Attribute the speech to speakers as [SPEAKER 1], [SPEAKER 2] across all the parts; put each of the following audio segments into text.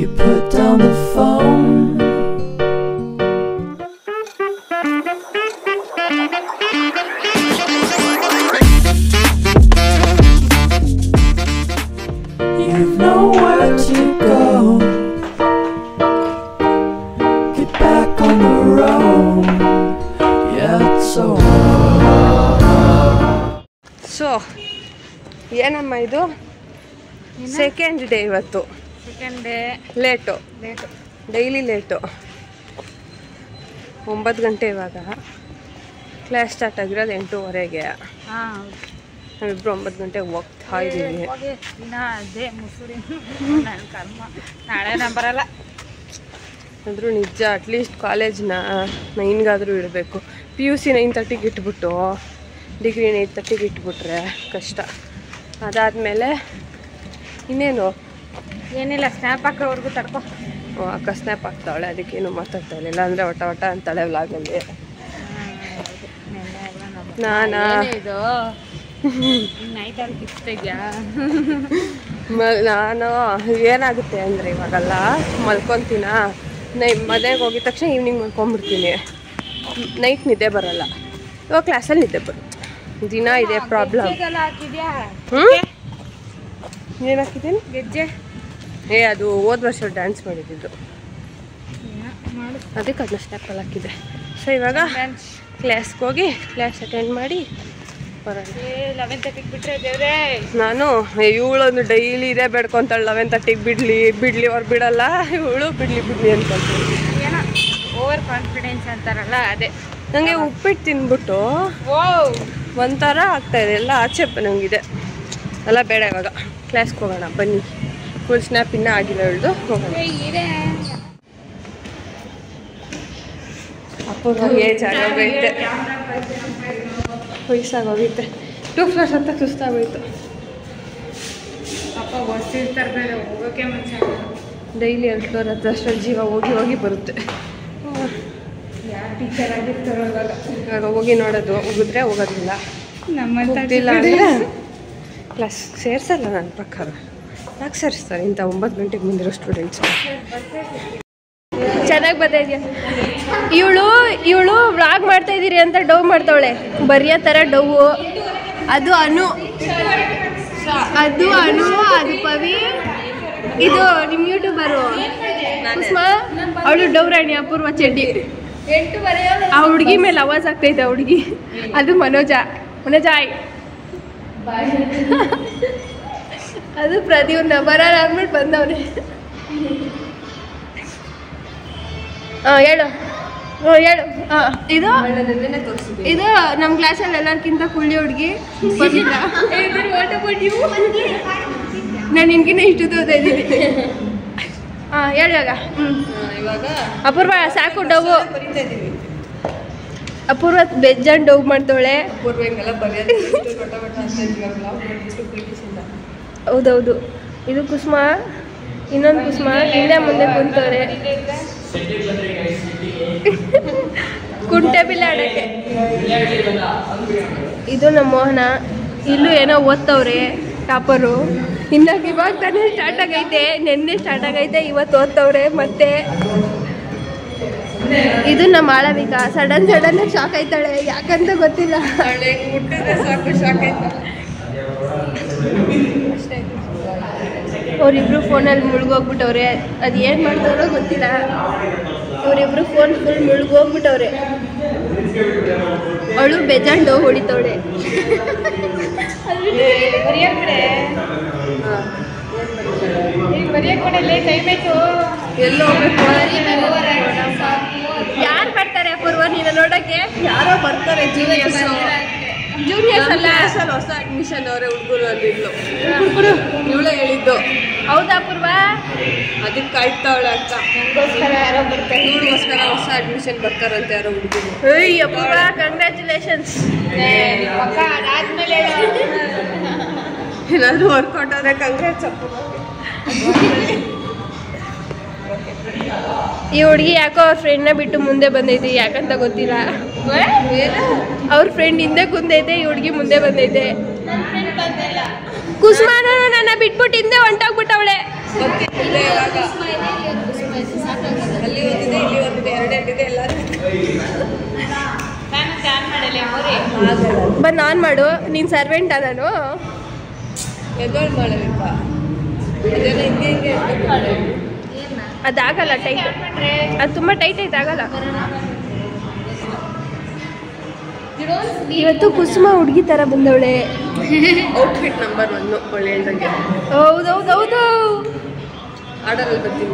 [SPEAKER 1] You put down the phone. You've nowhere to go. Get back on the road. Yeah, it's so
[SPEAKER 2] so ಏನಮ್ಮ ಇದು second day ಇವತ್ತು
[SPEAKER 3] second day
[SPEAKER 2] late daily late 9 ಗಂಟೆ ಇವಾಗ class start ಆಗಿರೋದು 8:30ಗೆ ನಾವಿಬ್ರು 9 ಗಂಟೆಗೆ ಹೋಗ್ತಾ ಇದ್ದೀವಿ
[SPEAKER 3] ದಿನ ಅದೇ ಮುಸುರಿ ನನ್ನ ಕರ್ಮ ನಾಳೆ ನಾನು ಬರಲ್ಲ
[SPEAKER 2] ಅಂದರೂ ನಿಜ ಅಟ್ಲೀಸ್ಟ್ ಕಾಲೇಜ್ನ 9ಗಾದರೂ ಇಡಬೇಕು PUC 9:30ಗೆ ಇಟ್ಬಿಟ್ಟು ಡಿಗ್ರಿ 8:30ಗೆ ಇಟ್ಬಿಟ್ರೆ ಕಷ್ಟ ಅದಾದಮೇಲೆ ಇನ್ನೇನು
[SPEAKER 3] ಏನಿಲ್ಲ ಸ್ನ್ಯಾಪ್ ಹಾಕೋವರೆಗೂ ತಡ್ಕೊ
[SPEAKER 2] ಅಕ್ಕ ಸ್ನ್ಯಾಪ್ ಹಾಕ್ತಾವಳೆ ಅದಕ್ಕೇನು ಮಾತಾಡ್ತಾಳೆ ಇಲ್ಲಾಂದರೆ ಒಟ ಅಂತಾಳೆ ವ್ಲಾಗಲ್ಲಿ ನಾನಾ
[SPEAKER 3] ಇದು ನೈಟಲ್ಲಿ ಇಷ್ಟ ಇದೆಯಾ
[SPEAKER 2] ನಾನು ಏನಾಗುತ್ತೆ ಅಂದರೆ ಇವಾಗೆಲ್ಲ ಮಲ್ಕೊತೀನ ಮನೆಗೆ ಹೋಗಿದ ತಕ್ಷಣ ಈವ್ನಿಂಗ್ ಮಲ್ಕೊಂಡ್ಬಿಡ್ತೀನಿ ನೈಟ್ ನಿದ್ದೆ ಬರೋಲ್ಲ ಇವಾಗ ಕ್ಲಾಸಲ್ಲಿ ನಿದ್ದೆ ಬರುತ್ತೆ ದಿನ ಇದೆ ಪ್ರಾಬ್ಲಮ್
[SPEAKER 3] ಹಾಕಿದ್ಯಾ
[SPEAKER 2] ಏನು ಹಾಕಿದ್ದೀನಿ
[SPEAKER 3] ಗೆಜ್ಜೆ
[SPEAKER 2] ಅದು ಹೋದ ವರ್ಷ ಡ್ಯಾನ್ಸ್ ಮಾಡಿದ್ದು ಅದಕ್ಕೆ ಅದನ್ನ ಸ್ಟೆಪ್ಪಲ್ಲಿ ಹಾಕಿದೆ ಸೊ ಇವಾಗ ಕ್ಲಾಸ್ಗೆ ಹೋಗಿ ಕ್ಲಾಸ್ ಅಟೆಂಡ್ ಮಾಡಿ ಬರೋಣ
[SPEAKER 3] 11:30ಗೆ ಬಿಟ್ರೆ ದೇವ್ರೆ
[SPEAKER 2] ನಾನು ಇವಳೊಂದು ಡೈಲಿ ಇದೇ ಬೇಡ್ಕೊತಾಳೆ 11:30ಗೆ ಬಿಡ್ಲಿ ಅವ್ರು ಬಿಡಲ್ಲ ಇವಳು ಬಿಡ್ಲಿ ಅನ್ಕೊಂತೀನಿ
[SPEAKER 3] ಏನೋ ಓವರ್ ಕಾನ್ಫಿಡೆನ್ಸ್ ಅಂತಾರಲ್ಲ ಅದೇ
[SPEAKER 2] ನನಗೆ ಉಪ್ಪಿಟ್ಟು ತಿಂದ್ಬಿಟ್ಟು ಒಂಥರ ಆಗ್ತಾಯಿದೆ ಎಲ್ಲ ಆಚೆ ನನಗಿದೆ ಎಲ್ಲ ಬೇಡ ಇವಾಗ ಕ್ಲಾಸ್ಗೆ ಹೋಗೋಣ ಬನ್ನಿ ಫುಲ್ ಸ್ನ್ಯಾಪ್ ಇನ್ನೂ ಆಗಿಲ್ಲ ಹೇಳ್ದು ಹೋಗೋಣ ಅಪ್ಪ ಏಜ್ ಆಗೋಗೈತೆ ವಯಸ್ಸಾಗೋಗೈತೆ 2 ಫ್ಲೋರ್ಸ್ ಅಂತ ಸುಸ್ತಾಗೋಯ್ತು
[SPEAKER 3] ಅಪ್ಪ ಬಸ್ ಇರ್ತಾರೆ ಹೋಗೋಕೆ ಮುಂಚೆ
[SPEAKER 2] ಡೈಲಿ 2 ಫ್ಲೋರ್ ಹತ್ತಷ್ಟು ಜೀವ ಹೋಗಿ ಬರುತ್ತೆ
[SPEAKER 3] ಯಾರು ಟೀಚರ್ ಆಗಿರ್ತಾರೋ
[SPEAKER 2] ಇವಾಗ ಹೋಗಿ ನೋಡೋದು ಹೋಗಿದ್ರೆ ಹೋಗೋದಿಲ್ಲ
[SPEAKER 3] ನಮ್ಮಂತ
[SPEAKER 2] ಗೊತ್ತಿಲ್ಲ ಅಂದರೆ ಕ್ಲಾಸ್ ಸೇರಿಸಲ್ಲ ನನ್ನ ಪ್ರಕಾರ ಯಾಕೆ ಸೇರಿಸ್ತಾರೆ ಇಂಥ 9 ಗಂಟೆಗೆ ಬಂದಿರೋ ಸ್ಟೂಡೆಂಟ್ಸ್
[SPEAKER 4] ಚೆನ್ನಾಗಿ ಬರ್ತಾಯಿದ್ಯಾ ಇವಳು ವ್ಲಾಗ್ ಮಾಡ್ತಾ ಇದ್ದೀರಿ ಅಂತ ಡವ್ ಮಾಡ್ತಾವಳೆ ಬರಿಯೋ ಥರ ಡವ್ವು ಅದು ಅನು ಅದು ಪವಿ ಇದು ನಿಮ್ಮ ಯೂಟ್ಯೂಬರು ಕುಸ್ಮಾ ಅವಳು ಡವ್ ರಾಣಿ ಅಪೂರ್ವ ಚೆಡ್ಡಿ ಆ ಹುಡುಗಿ ಮೇಲೆ ಆವಾಜ್ ಆಗ್ತೈತೆ ಆ ಹುಡುಗಿ ಅದು ಮನೋಜಾಯ್ ಅದು ಪ್ರತಿಯೊಂದು ಬರೋಣ ಅಂದ್ಬಿಟ್ಟು ಬಂದವನೆ ಹೇಳು ಇದು ನಮ್ಮ ಕ್ಲಾಸಲ್ಲಿ ಎಲ್ಲರಿಗಿಂತ ಕುಳ್ಳಿ ಹುಡುಗಿ ನಾನು ನಿನ್ಗಿನ್ನ ಇಷ್ಟು ಓದ್ತಾ ಇದ್ದೀನಿ ಹೇಳುವಾಗ ಅಪೂರ್ವ ಸಾಕು ಡವ್ವು ಅಪೂರ್ವ ಬೆಜ್ಜನ್ ಡವ್ ಮಾಡ್ತಾವಳೆ ಹೌದೌದು ಇದು ಕುಸುಮ ಇನ್ನೊಂದು ಕುಸುಮ ಹಿಂದೆ ಮುಂದೆ ಕುಂತವ್ರೆ ಕುಂಟೆ ಬಿಲ್ಲೆ ಆಡಕ್ಕೆ ಇದು ನಮ್ಮ ಮೋಹನ ಇಲ್ಲೂ ಏನೋ ಓದ್ತವ್ರೆ ಟಾಪರು ಇವಾಗ ತಾನೇ ಸ್ಟಾರ್ಟ್ ಆಗೈತೆ ನೆನ್ನೆ ಸ್ಟಾರ್ಟ್ ಆಗೈತೆ ಇವತ್ತು ಓದ್ತವ್ರೆ ಮತ್ತೆ ಇದು ನಮ್ಮ ಮಾಳವಿಕಾ ಸಡನ್ ಶಾಕ್ ಆಯ್ತಾಳೆ ಯಾಕಂತ ಗೊತ್ತಿಲ್ಲ ಅವರಿಬ್ರು ಫೋನಲ್ಲಿ ಮುಳುಗೋಗ್ಬಿಟ್ಟವ್ರೆ ಅದು ಏನು ಮಾಡ್ತಾರೋ ಗೊತ್ತಿಲ್ಲ ಅವರಿಬ್ರು ಫೋನ್ ಫುಲ್ ಮುಳುಗೋಗ್ಬಿಟ್ಟವ್ರೆ ಅವಳು ಬೆಜಾಂಡು ಹೊಡಿತವಳೆ ಎಲ್ಲೋ ಯಾರು ಬರ್ತಾರೆ ಅಪೂರ್ವ ನೀನು ನೋಡಕ್ಕೆ
[SPEAKER 2] ಯಾರೋ ಬರ್ತಾರೆ ಜೂನಿಯರ್ಸ್ ಅಲ್ಲ ಹೊಸ ಅಡ್ಮಿಷನ್ ಅವರೇ ಹುಡುಗರು ಅಂದಿದ್ಲು ಇವಳೇ ಹೇಳಿದ್ದು
[SPEAKER 4] ಹೌದಾ ಅಪೂರ್ವ
[SPEAKER 2] ಅದಕ್ಕೆ ಕಾಯ್ತಾವಳೆ ಅಕ್ಕ ಇವಳಿಗೋಸ್ಕರ ಹೊಸ ಅಡ್ಮಿಷನ್ ಬರ್ತಾರಂತೆ ಯಾರೋ ಹುಡುಗರು
[SPEAKER 4] ಅಪೂರ್ವ ಕಂಗ್ರ್ಯಾಚುಲೇಷನ್ಸ್
[SPEAKER 2] ಏನಾದರೂ ವರ್ಕೌಟ್ ಆದರೆ ಕಂಗ್ರ್ಯಾಟ್ಸ್ ಅಪೂರ್ವ
[SPEAKER 4] ಈ ಹುಡುಗಿ ಯಾಕೋ ಅವ್ರ ಫ್ರೆಂಡ್ನ ಬಿಟ್ಟು ಮುಂದೆ ಬಂದೈತೆ ಯಾಕಂತ ಗೊತ್ತಿಲ್ಲ ಅವ್ರ ಫ್ರೆಂಡ್ ಹಿಂದೆ ಕುಂದೈತೆ ಈ ಹುಡುಗಿ ಮುಂದೆ ಬಂದೈತೆ ಕುಸುಮಾನು ನನ್ನ ಬಿಟ್ಬಿಟ್ಟು ಹಿಂದೆ ಹೊಂಟೋಗ್ಬಿಟ್ಟವಳೆ ಬಂದು ಆನ್ ಮಾಡು. ನೀನು ಸರ್ವೆಂಟಾ ನಾನು?
[SPEAKER 2] ಎದೊಳ್ ಮಾಡಬೇಕಾ? ಅದೆಲ್ಲ ಹಿಂಗೆ
[SPEAKER 4] ಅದಾಗಲ್ಲ ಟೈಟ್, ಅದು ತುಂಬ ಟೈಟ್ ಐತೆ, ಆಗಲ್ಲ. ಇವತ್ತು ಕುಸುಮ ಹುಡುಗಿ ಥರ ಬಂದವಳೆ.
[SPEAKER 2] ಔಟ್ಫಿಟ್ ನಂಬರ್ 1 ಒಳ್ಳೆ ಹೇಳ್ದಂಗೆ.
[SPEAKER 4] ಹೌದೌದೌದು.
[SPEAKER 2] ಆರ್ಡರಲ್ಲಿ ಬರ್ತೀನಿ.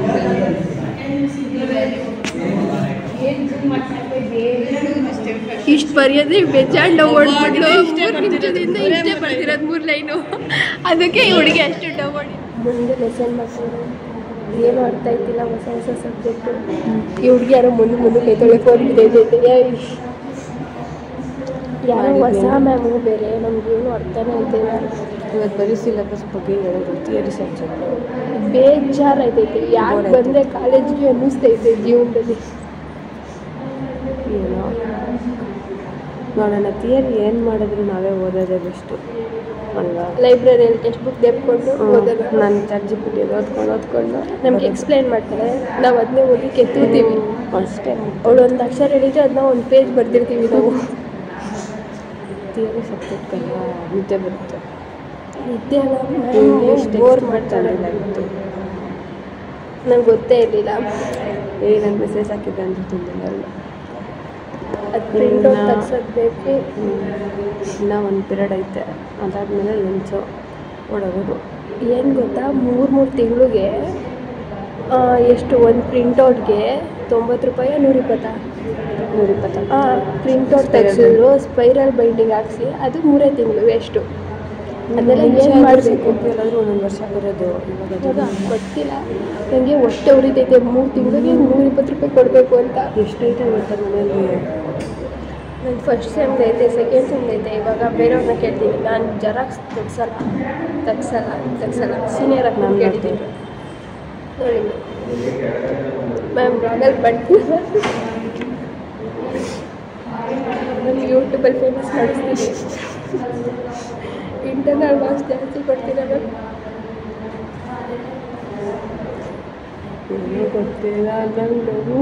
[SPEAKER 4] ಇಷ್ಟು ಬರೆಯೋದು ಬೇಜಾಂಡ ಓಡ್ಬಿಟ್ಟು 3 ನಿಮಿಷದಿಂದ ಇಷ್ಟೇ ಬರ್ತಿರೋದು 3 ಲೈನು. ಅದಕ್ಕೆ ಈ ಹುಡುಗಿ ಅಷ್ಟು ಡೌನ್. ಮುಂದೆ ಲೆಸನ್ ಮಾಡ್ತಾರೆ, ಏನು ಅರ್ಥ ಆಯ್ತಿಲ್ಲ, ಹೊಸ ಹೊಸ ಸಬ್ಜೆಕ್ಟು. ಈ ಹುಡುಗಿ ಯಾರೋ ಮುಂದೆ ಕೈತೊಳೆ ಫೋನ್ ಬಿದ್ದೈತೆ. ಯಾರೋ ಹೊಸ ಮ್ಯಾಮು ಬೇರೆ, ನಮಗೇನು ಅರ್ಥನೇ ಆಯ್ತಿಲ್ಲ.
[SPEAKER 2] ಇವತ್ತು ಬರೀ ಸಿಲೆಬಸ್ ಬಗ್ಗೆ ಹೇಳೋದು, ಥಿಯರಿ ಸಬ್ಜೆಕ್ಟ್
[SPEAKER 4] ಬೇಜಾರಾಯ್ತೈತೆ. ಯಾಕೆ ಬಂದರೆ ಕಾಲೇಜಿಗೆ ಅನ್ನಿಸ್ತೈತೆ ಜೀವನದಲ್ಲಿ.
[SPEAKER 2] ಏನೋ ನೋಡೋಣ, ಥಿಯರಿ ಏನು ಮಾಡಿದ್ರು ನಾವೇ ಓದೋದೇ ಬೆಸ್ಟು ಅಲ್ವಾ?
[SPEAKER 4] ಲೈಬ್ರರಿಯಲ್ಲಿ ಟೆಕ್ಸ್ಟ್ ಬುಕ್ ತೆಗೆದುಕೊಂಡು ಓದೋದು.
[SPEAKER 2] ನಾನು ಚಾರ್ಜಿಪಿಟಿ ಓದ್ಕೊಂಡು
[SPEAKER 4] ನಮ್ಗೆ ಎಕ್ಸ್ಪ್ಲೈನ್ ಮಾಡ್ತಾರೆ, ನಾವು ಅದನ್ನೇ ಓದಿ ಕೆತ್ತೂತೀವಿ
[SPEAKER 2] ಅಷ್ಟೇ.
[SPEAKER 4] ಅವಳು ಒಂದು ಅಕ್ಷರ ಹೇಳಿದ್ರೆ ಅದನ್ನ ಒಂದು ಪೇಜ್ ಬರ್ದಿರ್ತೀವಿ ನಾವು.
[SPEAKER 2] ಥಿಯರಿ ಸಬ್ಜೆಕ್ಟ್ ಅಲ್ವಾ, ನಿದ್ದೆ ಬರುತ್ತೆ.
[SPEAKER 4] ನಿದ್ದೆ ಅಲ್ಲ,
[SPEAKER 2] ಇಂಗ್ಲೀಷ್
[SPEAKER 4] ಬೋರ್ ಮಾಡ್ತಾಳೆ. ನಂಗೆ ಗೊತ್ತೇ ಇರಲಿಲ್ಲ.
[SPEAKER 2] ನಾನು ಮೆಸೇಜ್ ಹಾಕಿದ್ದೆ ಅಂತ ತಿಂದಿಲ್ಲ.
[SPEAKER 4] ಅದು ಪ್ರಿಂಟೌಟ್ ತೆಗ್ಸೋದು ಬೇಕು.
[SPEAKER 2] ಇನ್ನೂ 1 ಪೀರಿಯಡ್ ಐತೆ, ಅದಾದಮೇಲೆ ಲಂಚು ಓಡೋದು.
[SPEAKER 4] ಏನು ಗೊತ್ತಾ, 3 ತಿಂಗಳಿಗೆ ಎಷ್ಟು ಒಂದು ಪ್ರಿಂಟೌಟ್ಗೆ 90 ರೂಪಾಯಿ 120.
[SPEAKER 2] 120
[SPEAKER 4] ಪ್ರಿಂಟೌಟ್ ತೆಗ್ಸಿದ್ರು, ಸ್ಪೈರಲ್ ಬೈಂಡಿಂಗ್ ಹಾಕ್ಸಿ, ಅದು 3 ತಿಂಗಳು ವೇಸ್ಟು. ಅದೆಲ್ಲ ಏನು ಮಾಡಬೇಕು?
[SPEAKER 2] ಎಲ್ಲಾದರೂ 1 ವರ್ಷ ಬರೋದು.
[SPEAKER 4] ಹೌದಾ, ಗೊತ್ತಿಲ್ಲ ನನಗೆ. ಹೊಟ್ಟೆ ಉರಿತೈತೆ, 3 ತಿಂಗಳಿಗೆ 120 ರೂಪಾಯಿ ಕೊಡಬೇಕು ಅಂತ.
[SPEAKER 2] ಎಷ್ಟೈತೆ ಗೊತ್ತಾ ಮನೆಯಲ್ಲಿ?
[SPEAKER 4] ನನ್ನ ಫಸ್ಟ್ ಸೆಮ್ದು ಐತೆ, ಸೆಕೆಂಡ್ ಸೆಮ್ದು ಐತೆ. ಇವಾಗ ಬೇರೆಯವ್ರನ್ನ ಕೇಳ್ತೀನಿ, ನಾನು ಜೆರಾಕ್ಸ್ ತೆಗ್ಸಲ್ಲ ಸೀನಿಯರ್ ಆಗಿ ನಾನು ಕೇಳಿದ್ದೀನಿ. ನೋಡಿ ಮ್ಯಾಮ್, ರಾಗಲ್ ಬಟ್ ನಾನು ಯೂಟ್ಯೂಬಲ್ಲಿ ಫೇಮಸ್ ಮಾಡಿಸ್ತೀನಿ. ಇಂಟರ್ನಲ್ ಮಾರ್ಕ್ಸ್ ಜಾಸ್ತಿ ಕೊಡ್ತೀರ ಮ್ಯಾಮ್?
[SPEAKER 2] ಏನೂ ಗೊತ್ತಿಲ್ಲ ನಂಗೆ.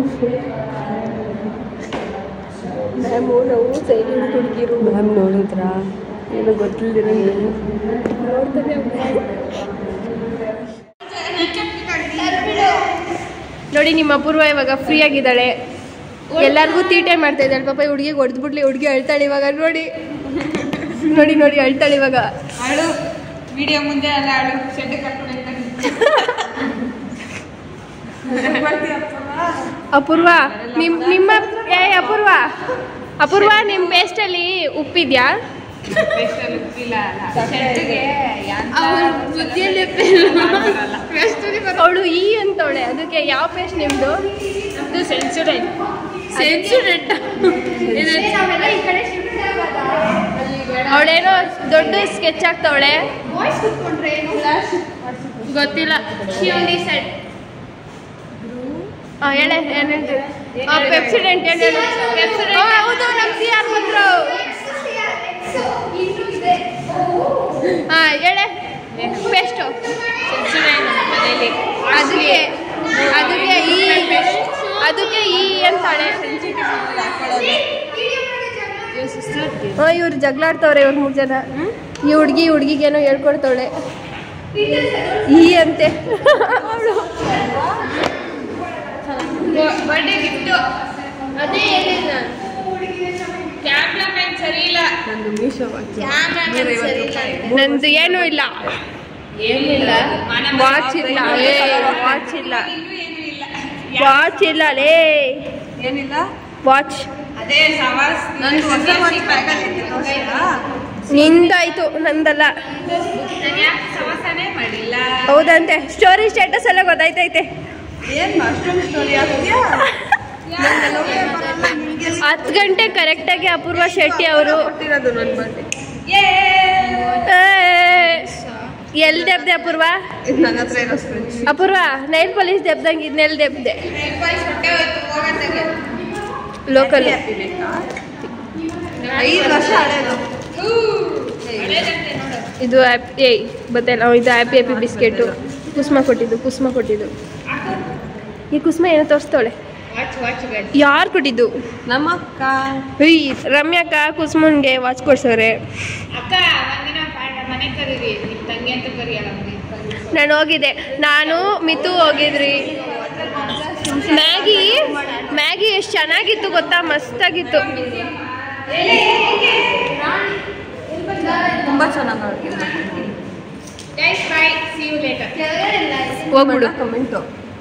[SPEAKER 4] ಮ್ಯಾಮು ನಾವು ಸೈಲೆಂಟ್ ಹುಡುಗಿರು.
[SPEAKER 2] ಮ್ಯಾಮ್ ನೋಡಿದ್ರಾ? ಏನೋ ಗೊತ್ತಿಲ್ದಿರ
[SPEAKER 4] ನೋಡ್ತಾನೆ ನೋಡಿ. ನಿಮ್ಮ ಅಪೂರ್ವ ಇವಾಗ ಫ್ರೀ ಆಗಿದ್ದಾಳೆ, ಎಲ್ಲರಿಗೂ ತೀಟೆ ಮಾಡ್ತಾ ಇದ್ದಾಳೆ. ಪಾಪ ಹುಡುಗಿಗೆ ಹೊಡೆದ್ಬಿಡ್ಲಿ, ಹುಡುಗಿ ಅಳ್ತಾಳೆ ಇವಾಗ. ನೋಡಿ ಅಳ್ತಾಳೆ ಇವಾಗ.
[SPEAKER 3] ಅಳು ವಿಡಿಯೋ ಮುಂದೆ ಅಲ್ಲ, ಅಳು ಶೆಡ್ ಕಟ್ಕೊಂಡು
[SPEAKER 4] ಅಪೂರ್ವ ನಿಮ್ಮ ಅಪೂರ್ವ ನಿಮ್ಮ ಪೇಸ್ಟಲ್ಲಿ ಉಪ್ಪಿದ್ಯಾ? ಅವಳು ಈ ಅಂತವಳೆ, ಅದಕ್ಕೆ ಯಾವ ಪೇಸ್ಟ್ ನಿಮ್ದು? ಸೆನ್ಸುಡೆಂಟ್. ಅವಳೇನೋ ದೊಡ್ಡ ಸ್ಕೆಚ್ ಆಗ್ತವಳೆ, ಗೊತ್ತಿಲ್ಲ. ಹೇಳೆ ಏನು ಹೇಳ್ತೀವಿ? ಪೆಪ್ಸಿಡೆಂಟ್ ಹೇಳಿ. ಹೌದು, ನಮ್ಮ CR ಬಂದರು. ಹೇಳೆ ಪೇಸ್ಟು. ಅದಕ್ಕೆ ಈ ಅಂತಾಳೆ. ಇವ್ರು ಜಗಳಾಡ್ತವ್ರೆ, ಇವ್ರು 3 ಜನ. ಈ ಹುಡುಗಿಗೇನೋ ಹೇಳ್ಕೊಡ್ತವಳೆ ಈ ಅಂತೆ.
[SPEAKER 3] ಬರ್ಡೇ ಗಿಫ್ಟು ಅದೇ ಹೇಳಿಲ್ಲ. ಕ್ಯಾಮ್ರಾಮನ್ ಸರಿ ಇಲ್ಲ.
[SPEAKER 2] ನಂದು ಮೀಶೋ
[SPEAKER 4] ನಂದು ಏನೂ ಇಲ್ಲ, ಏನಿಲ್ಲ. ವಾಚ್ ಇಲ್ಲ, ವಾಚ್ ಇಲ್ಲ ಲೇ.
[SPEAKER 2] ಏನಿಲ್ಲ
[SPEAKER 4] ವಾಚ್
[SPEAKER 3] ಅದೇ ಸವಾಸ್
[SPEAKER 4] ನಿಂದಾಯ್ತು, ನಂದಲ್ಲ.
[SPEAKER 3] ಸವಾಸನೆ ಮಾಡಿಲ್ಲ.
[SPEAKER 4] ಹೌದಂತೆ, ಸ್ಟೋರಿ ಸ್ಟೇಟಸ್ ಎಲ್ಲ ಗೊತ್ತಾಯ್ತೈತೆ.
[SPEAKER 2] ಏನು ಅಷ್ಟೊಂದು ಸ್ಟೋರಿ ಆಗ್ತೀಯಾ?
[SPEAKER 4] 10 ಗಂಟೆ ಕರೆಕ್ಟಾಗಿ ಅಪೂರ್ವ ಶೆಟ್ಟಿ ಅವರು
[SPEAKER 2] ಕೊಟ್ಟಿರೋದು ನನ್ನ ಬರ್ಡೇ.
[SPEAKER 4] ಎಲ್ಲಿ ದೆಬ್ದೆ ಅಪೂರ್ವ?
[SPEAKER 2] ನನ್ನ ಹತ್ರ ಇರೋ ಸ್ಪೆಂಚ್.
[SPEAKER 4] ಅಪೂರ್ವ ನೈಲ್ ಪಾಲಿಶ್ ದೆಬ್ದಂಗೆ ಇದನ್ನೆಲ್ಲಿ ದೆಬ್ದೆ? ಲೋಕಲ್
[SPEAKER 2] 5 ವರ್ಷ ಹಳೇದು.
[SPEAKER 4] ಇದು ಬತ್ತಲ್ಲ, ಇದು ಹ್ಯಾಪಿ ಬಿಸ್ಕೆಟು. ಕುಸುಮ ಕೊಟ್ಟಿದ್ದು. ಈ ಕುಸುಮ ಏನೋ ತೋರಿಸ್ತವಳೆ. ಯಾರು ಕೊಟ್ಟಿದ್ದು?
[SPEAKER 2] ನಮ್ಮ ಅಕ್ಕ.
[SPEAKER 4] ರಮ್ಯಾಕ್ಕ ಕುಸುಮನ್ಗೆ ವಾಚ್ ಕೊಡ್ಸವ್ರೆ. ನಾನು ಹೋಗಿದ್ದೆ, ನಾನು ಮಿತು ಹೋಗಿದ್ರಿ. ಮ್ಯಾಗಿ ಎಷ್ಟು ಚೆನ್ನಾಗಿತ್ತು ಗೊತ್ತಾ, ಮಸ್ತಾಗಿತ್ತು.
[SPEAKER 2] ತುಂಬ ಚೆನ್ನಾಗಿ
[SPEAKER 4] ಹೋಗ್ಬಿಡು.
[SPEAKER 2] ಕಮೆಂಟು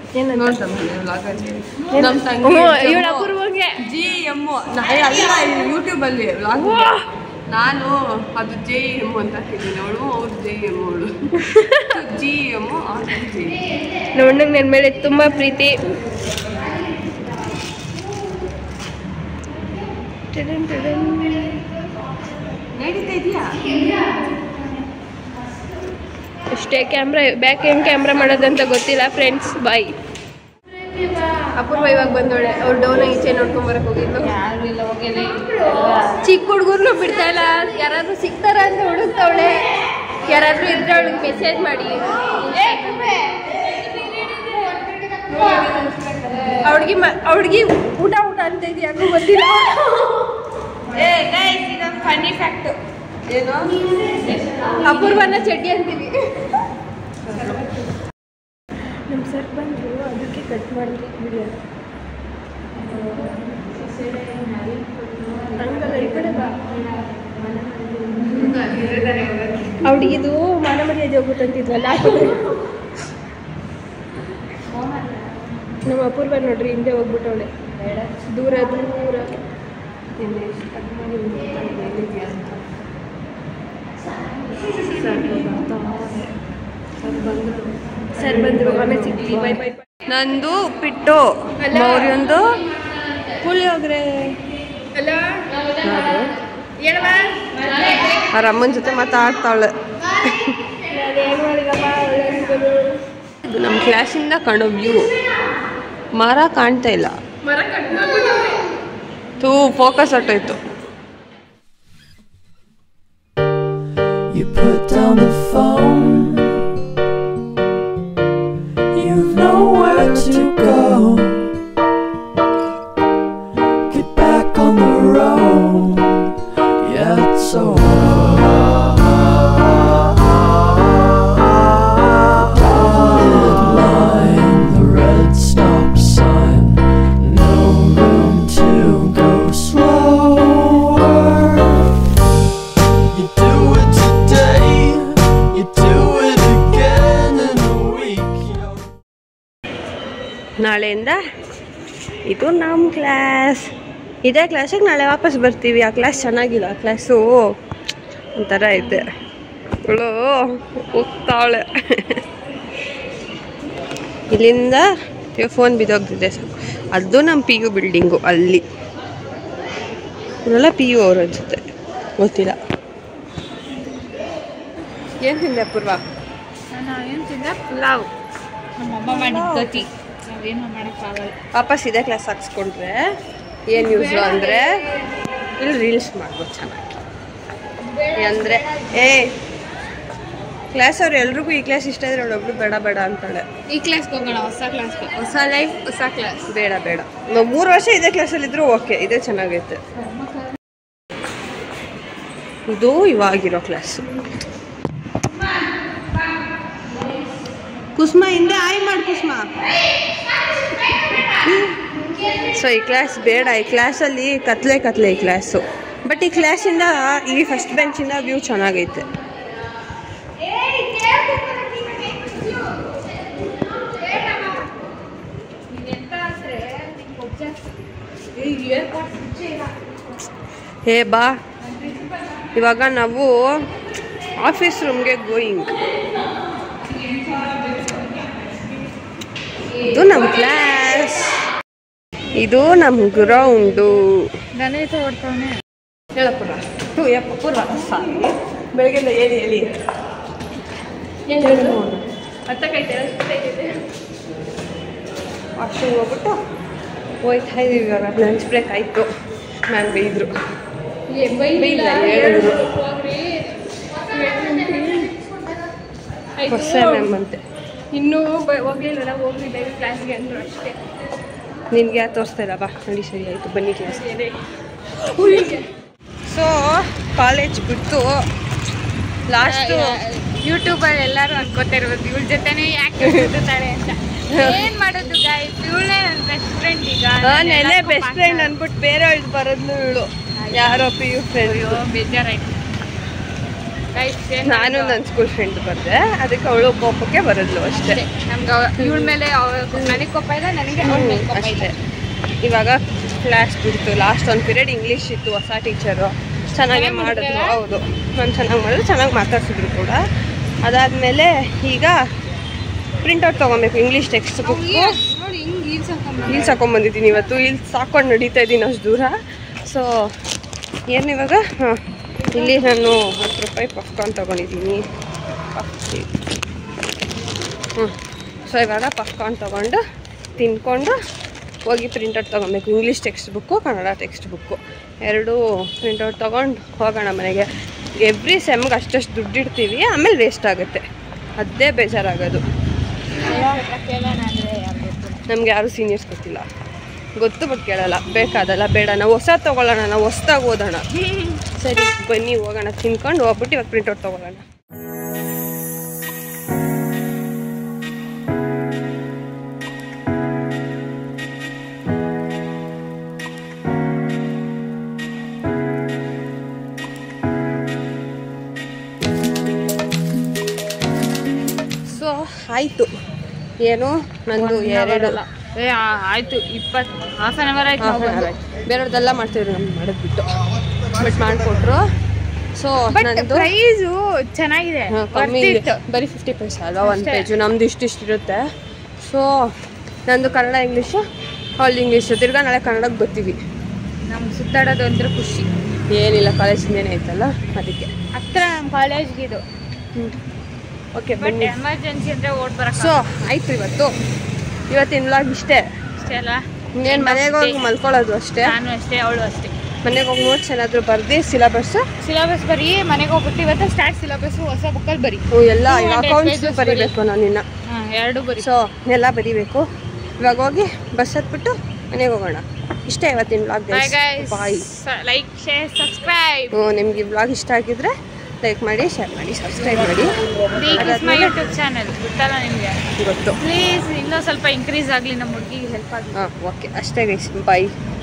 [SPEAKER 4] ಇವಳ ಅಪೂರ್ವಗೆ
[SPEAKER 2] GM ಅಲ್ಲ ಯೂಟ್ಯೂಬಲ್ಲಿ ವ್ಲಾಗ್. ನಾನು ಅದು JM ಅಂತ ಹಾಕಿದ್ದೀನಿ, ಅವಳು ಅವ್ರು JM ಅವಳು GM
[SPEAKER 4] ನೋಡಂಗೆ ನನ್ನ ಮೇಲೆ ತುಂಬ ಪ್ರೀತಿ.
[SPEAKER 2] ನಡೀತಾ ಇದೆಯಾ
[SPEAKER 4] ಅಷ್ಟೇ. ಕ್ಯಾಮ್ರಾ ಬ್ಯಾಕ್ ಹೆಂಗೆ ಕ್ಯಾಮ್ರಾ ಮಾಡೋದಂತ ಗೊತ್ತಿಲ್ಲ ಫ್ರೆಂಡ್ಸ್. ಬಾಯ್. ಅಪೂರ್ವ ಇವಾಗ ಬಂದೋಳೆ. ಅವ್ರು ಡೋನ ಈಚೆ ನೋಡ್ಕೊಂಬರಕ್ಕೆ ಹೋಗಿದ್ದು. ಚಿಕ್ಕ ಹುಡುಗರ್ನು ಬಿಡ್ತಾ ಇಲ್ಲ. ಯಾರಾದ್ರೂ ಸಿಗ್ತಾರ ಅಂತ ಹುಡುಕ್ತವಳೆ. ಯಾರಾದ್ರೂ ಇದ್ರೆ ಅವಳಿಗೆ ಮೆಸೇಜ್ ಮಾಡಿ. ಅವ್ಳಿಗೆ ಊಟ ಅಂತ ಇದೆಯಾ ಗೊತ್ತಿಲ್ಲ.
[SPEAKER 3] ಫನ್ನಿ ಫ್ಯಾಕ್ಟ್
[SPEAKER 2] ಏನು
[SPEAKER 4] ಅಪೂರ್ವನ ಚಡ್ಡಿ ಅಂತೀವಿ. ನಮ್ಮ ಸರ್ ಬಂದರು, ಅದಕ್ಕೆ ಕಟ್ ಮಾಡಿದ್ವಿ ವಿಡಿಯೋ. ಈ ಕಡೆ ಬಾ. ಅವಳಿಗಿದು ಮಾನ ಮರ್ಯಾದೆ ಹೋಗುತ್ತಂತಿದ್ವಲ್ಲ. ನಮ್ಮ ಅಪೂರ್ವ ನೋಡ್ರಿ ಹಿಂದೆ ಹೋಗ್ಬಿಟ್ಟವಳೆ. ದೂರ ಸರ್ ಬಂದರು. ಆಮೇಲೆ ಸಿಗ್ಲಿ. Bye bye.
[SPEAKER 2] ನಂದು ಉಪ್ಪಿಟ್ಟು, ಮೌರ್ಯಂದು ಪುಳಿಯೋಗರೆ. ಅವ್ರ ಅಮ್ಮನ ಜೊತೆ ಮಾತಾಡ್ತಾವಳೆ. ಇದು ನಮ್ಮ ಕ್ಲಾಸಿಂದ ಕಾಣೋ ವ್ಯೂ. ಮರ ಕಾಣ್ತಾ ಇಲ್ಲ. ಫೋಕಸ್ ಹೊಟ್ಟೋಯ್ತು.
[SPEAKER 1] You put down the phone, you've nowhere to go. Get back on the road, yeah, it's so dotted line, the red stop sign, no room to go slower. You do it today, you do it again in a week.
[SPEAKER 2] ನಾಳೆಯಿಂದ ಇದು ನಮ್ಮ class. ಇದೇ ಕ್ಲಾಸಿಗೆ ನಾಳೆ ವಾಪಸ್ ಬರ್ತೀವಿ. ಆ class ಚೆನ್ನಾಗಿಲ್ಲ. ಆ ಕ್ಲಾಸು ಒಂಥರ ಐತೆ. ಅವಳು ಹೋಗ್ತಾವಳೆ. ಇಲ್ಲಿಂದ ಫೋನ್ ಬಿದ್ದೋಗ್ತಿದೆ. ಅದು ನಮ್ಮ PU ಬಿಲ್ಡಿಂಗು. ಅಲ್ಲಿ ಇವರೆಲ್ಲ PU ಅವ್ರ ಅನ್ಸುತ್ತೆ, ಗೊತ್ತಿಲ್ಲ. ಏನು ತಿಂದೆ ಅಪೂರ್ವ?
[SPEAKER 3] ನಾನು ಏನು ತಿಂದೆ? ಪಲಾವ್. ನಮ್ಮಮ್ಮ ಮಾಡಿದ ಗತಿ. ನಾವೇನು ಮಾಡೋಕ್ಕಾಗಲ್ಲ.
[SPEAKER 2] ವಾಪಸ್ ಇದೇ ಕ್ಲಾಸ್ ಹಾಕ್ಸ್ಕೊಂಡ್ರೆ ಏನು ಯೂಸು ಅಂದರೆ ಇಲ್ಲಿ ರೀಲ್ಸ್ ಮಾಡ್ಬೋದು ಚೆನ್ನಾಗಿ. ಅಂದರೆ ಕ್ಲಾಸ್ ಅವ್ರು ಎಲ್ರಿಗೂ ಈ ಕ್ಲಾಸ್ ಇಷ್ಟ ಇದ್ರೆ ಅವಳೊಬ್ಳು ಬೇಡ ಬೇಡ ಅಂತಾಳೆ.
[SPEAKER 3] ಈ ಕ್ಲಾಸ್ಗೆ ಹೋಗೋಣ, ಹೊಸ ಕ್ಲಾಸ್ಗೆ. ಹೊಸ ಲೈಫ್, ಹೊಸ ಕ್ಲಾಸ್.
[SPEAKER 2] ಬೇಡ ನಾವು 3 ವರ್ಷ ಇದೇ ಕ್ಲಾಸಲ್ಲಿದ್ದರೂ ಓಕೆ, ಇದೇ ಚೆನ್ನಾಗೈತೆ. ಇದು ಇವಾಗಿರೋ ಕ್ಲಾಸು. ಕುಸುಮ ಹಿಂದೆ ಆಯ್ ಮಾಡಿ ಕುಸುಮ. ಸೊ ಈ ಕ್ಲಾಸ್ ಬೇಡ. ಈ ಕ್ಲಾಸಲ್ಲಿ ಕತ್ಲೆ ಈ ಕ್ಲಾಸು. ಬಟ್ ಈ ಕ್ಲಾಸಿಂದ ಈ ಫಸ್ಟ್ ಬೆಂಚಿಂದ ವ್ಯೂ ಚೆನ್ನಾಗೈತೆ. ಬಾ. ಇವಾಗ ನಾವು ಆಫೀಸ್ ರೂಮ್ಗೆ ಗೋಯಿಂಗ್. ಇದು ನಮ್ಮ ಕ್ಲಾಸ್, ಇದು ನಮ್ಮ ಗ್ರೌಂಡು. ಹೇಳಪ್ಪುರ ಪೂರ್ವ ಸಾರಿ ಬೆಳಗ್ಗೆಲ್ಲ ಹೇಳಿ ವಾಶ್ರೂಮ್ ಹೋಗ್ಬಿಟ್ಟು ಹೋಯ್ತಾ ಇದೀವಿ. ಇವಾಗ ಲಂಚ್ ಬ್ರೇಕ್ ಆಯಿತು. ಮ್ಯಾಮ್ ಬೈದರು. ಹೇಳಿದ್ರು ಹೊಸ ಮ್ಯಾಮ್ ಅಂತೆ.
[SPEAKER 4] ಇನ್ನೂ ಹೋಗ್ಲಿಲ್ಲ. ಹೋಗ್ಲಿ ಡೈಲಿ ಕ್ಲಾಸ್ಗೆ ಅಂದರು ಅಷ್ಟೇ.
[SPEAKER 2] ನಿನಗೆ ಯಾರು ತೋರಿಸ್ತಾ ಇಲ್ಲ ಬಾ ನೋಡಿ. ಸರಿ ಆಯಿತು ಬನ್ನಿ ಕ್ಲಾಸ್. ಸೊ ಕಾಲೇಜ್ ಬಿಟ್ಟು ಲಾಸ್ಟು
[SPEAKER 3] ಯೂಟ್ಯೂಬಲ್ಲಿ ಎಲ್ಲರೂ ಅನ್ಕೋತಿರ್ಬೋದು ಇವಳ ಜೊತೆನೇ ಯಾಕೆ ಸುತ್ತಾಳೆ ಅಂತ. ಏನ್ ಮಾಡೋದು ಗಾಯ್ಸ್, ಇವಳೇ ನನ್ನ ಬೆಸ್ಟ್ ಫ್ರೆಂಡ್. ಈಗ
[SPEAKER 2] ನೆನೆ ಬೆಸ್ಟ್ ಫ್ರೆಂಡ್ ಅಂದ್ಬಿಟ್ಟು ಬೇರೆ ಬರೋದ್ಲು ಇವಳು ಯಾರೋ PU ಫ್ರೆಂಡ್.
[SPEAKER 3] ಬೇಜಾರಾಯ್ತು ಗೈಸ್.
[SPEAKER 2] ನಾನು ನನ್ನ ಸ್ಕೂಲ್ ಫ್ರೆಂಡ್ ಬರ್ದೆ, ಅದಕ್ಕೆ ಅವಳು ಕೋಪಕ್ಕೆ ಬರೋದ್ಲು ಅಷ್ಟೇ.
[SPEAKER 3] ನಮ್ಗೆ ಇವಳ ಮೇಲೆ ನನಗೆ ಕೋಪ ಇದೆ, ನನಗೆ ಅವಳ ಮೇಲೆ ಕೋಪ ಇದೆ.
[SPEAKER 2] ಇವಾಗ ಕ್ಲಾಸ್ ಬಿಡ್ತು. ಲಾಸ್ಟ್ ಒಂದು ಪೀರಿಯಡ್ ಇಂಗ್ಲೀಷ್ ಇತ್ತು, ಹೊಸ ಟೀಚರು ಚೆನ್ನಾಗೇ ಮಾಡಿದ್ರು. ಹೌದು, ನಾನು ಚೆನ್ನಾಗಿ ಮಾಡಿದ್ರು, ಚೆನ್ನಾಗಿ ಮಾತಾಡ್ಸಿದ್ರು ಕೂಡ. ಅದಾದಮೇಲೆ ಈಗ ಪ್ರಿಂಟೌಟ್ ತೊಗೊಬೇಕು ಇಂಗ್ಲೀಷ್ ಟೆಕ್ಸ್ಟ್ ಬುಕ್ಕು.
[SPEAKER 3] ನೋಡಿ ಹಿಂಗೆ
[SPEAKER 2] ಹೀಲ್ಸ್ ಹಾಕೊಂಡ್ಬಂದಿದ್ದೀನಿ ಇವತ್ತು. ಹೀಲ್ಸ್ ಹಾಕೊಂಡು ನಡೀತಾ ಇದ್ದೀನಿ ಅಷ್ಟು ದೂರ. ಸೊ ಏನು ಇವಾಗ ಇಲ್ಲಿ ನಾನು 10 ರೂಪಾಯಿ ಪಫ್ಕಾರ್ನ್ ತೊಗೊಂಡಿದ್ದೀನಿ. ಸೊ ಇವಾಗ ಪಫ್ಕಾರ್ನ್ ತೊಗೊಂಡು ತಿನ್ಕೊಂಡು ಹೋಗಿ ಪ್ರಿಂಟೌಟ್ ತೊಗೊಬೇಕು. English text book, Kannada text book ಎರಡೂ ಪ್ರಿಂಟೌಟ್ ತೊಗೊಂಡು ಹೋಗೋಣ ಮನೆಗೆ. ಎವ್ರಿ ಸೆಮ್ಗೆ ಅಷ್ಟಷ್ಟು ದುಡ್ಡು ಇಡ್ತೀವಿ, ಆಮೇಲೆ ವೇಸ್ಟ್ ಆಗುತ್ತೆ. ಅದೇ ಬೇಜಾರಾಗೋದು. ನಮ್ಗೆ ಯಾರೂ ಸೀನಿಯರ್ಸ್ ಗೊತ್ತಿಲ್ಲ, ಗೊತ್ತು ಬಟ್ ಕೇಳಲ್ಲ. ಬೇಕಾದಲ್ಲ ಬೇಡ, ನಾವು ಹೊಸ ತೊಗೊಳ್ಳೋಣ, ನಾವು ಹೊಸ್ದಾಗಿ ಓದೋಣ. ಸರಿ ಬನ್ನಿ ಹೋಗೋಣ, ತಿನ್ಕೊಂಡು ಹೋಗ್ಬಿಟ್ಟು ಇವಾಗ ಪ್ರಿಂಟೌಟ್ ತೊಗೊಳ್ಳೋಣ. ಸೊ ಆಯಿತು. ಏನು ನಂದು 2
[SPEAKER 3] ಆಯ್ತು 20 ½ ಅವರ್ ಆಯ್ತು.
[SPEAKER 2] ಬೇರೆಯವ್ರದ್ದೆಲ್ಲ ಮಾಡ್ತಿದ್ರು, ನಮ್ಗೆ ಮಾಡೋದ್ಬಿಟ್ಟು ಬಟ್ ಮಾಡಿಕೊಟ್ರು. ಸೊ ನಂದು
[SPEAKER 3] ಪ್ರೈಸು ಚೆನ್ನಾಗಿದೆ,
[SPEAKER 2] ಕಮ್ಮಿ ಇದೆ, ಬರೀ 50 ಪೈಸೆ ಅಲ್ವಾ ಒಂದು ಪೇಜು. ನಮ್ದು ಇಷ್ಟಿಷ್ಟು ಇರುತ್ತೆ. ಸೊ ನಂದು ಕನ್ನಡ ಇಂಗ್ಲೀಷು, ಅವಳು ಇಂಗ್ಲೀಷು. ತಿರ್ಗಾ ನಾಳೆ ಕನ್ನಡಕ್ಕೆ ಬರ್ತೀವಿ.
[SPEAKER 3] ನಮ್ಗೆ ಸುತ್ತಾಡೋದು ಅಂದ್ರೆ ಖುಷಿ.
[SPEAKER 2] ಏನಿಲ್ಲ, ಕಾಲೇಜಿಂದೇನೆ ಐತಲ್ಲ ಅದಕ್ಕೆ.
[SPEAKER 3] ಹತ್ರ ನಮ್ಮ ಕಾಲೇಜ್ಗೆ ಇದು.
[SPEAKER 2] ಓಕೆ
[SPEAKER 3] ಬಟ್
[SPEAKER 2] ಬನ್ನಿ.
[SPEAKER 3] ಎಮರ್ಜೆನ್ಸಿ ಅಂದರೆ ಓಟ್ ಬರಕ್ಕೆ.
[SPEAKER 2] ಸೊ ಆಯಿತು, ಇವತ್ತಿನ ವ್ಲಾಗ್ ಇಷ್ಟೇ.
[SPEAKER 3] ಅಷ್ಟೇ ಅಲ್ಲ,
[SPEAKER 2] ಇನ್ನೇನು ಮನೆಗೆ ಹೋಗಿ ಮಲ್ಕೊಳ್ಳೋದು ಅಷ್ಟೇ.
[SPEAKER 3] ನಾನು ಅಷ್ಟೇ, ಅವಳು ಅಷ್ಟೇ.
[SPEAKER 2] ಮನೆಗೆ ಹೋಗಿ ನೋಟ್ಸ್ ಏನಾದರೂ ಬರ್ದು ಸಿಲೆಬಸ್
[SPEAKER 3] ಬರೀ. ಮನೆಗೆ ಹೋಗ್ಬಿಟ್ಟು ಇವತ್ತು ಸ್ಟಾರ್ಟ್ ಸಿಲೆಬಸ್ ಹೊಸ ಬುಕ್ಕಲ್ಲಿ ಬರೀ.
[SPEAKER 2] ಎಲ್ಲ ಅಕೌಂಟ್ಸ್ ಬರೀಬೇಕು ನಾನು ಇನ್ನು.
[SPEAKER 3] 2 ಬರೀ.
[SPEAKER 2] ಸೊ ಎಲ್ಲ ಬರೀಬೇಕು. ಇವಾಗ ಹೋಗಿ ಬಸ್ ಹತ್ಬಿಟ್ಟು ಮನೆಗೆ ಹೋಗೋಣ. ಇಷ್ಟೇ ಇವತ್ತಿನ vlog. Bye.
[SPEAKER 3] Like, share, subscribe.
[SPEAKER 2] ನಿಮ್ಗೆ ಈ ವ್ಲಾಗ್ ಇಷ್ಟ ಆಗಿದ್ರೆ ಲೈಕ್ ಮಾಡಿ, ಶೇರ್ ಮಾಡಿ, ಸಬ್ಸ್ಕ್ರೈಬ್ ಮಾಡಿ.
[SPEAKER 3] ಮೈ ಯೂಟ್ಯೂಬ್ ಚಾನಲ್ ಗೊತ್ತಲ್ಲ ನಿಮಗೆ?
[SPEAKER 2] ಗೊತ್ತು.
[SPEAKER 3] ಪ್ಲೀಸ್ ಇನ್ನೂ ಸ್ವಲ್ಪ ಇನ್ಕ್ರೀಸ್ ಆಗಲಿ, ನಮ್ಮ ಹುಡುಗಿಗೆ ಹೆಲ್ಪ್ ಆಗಲಿ.
[SPEAKER 2] ಓಕೆ ಅಷ್ಟೇ ಗೈಸ್, ಬಾಯ್.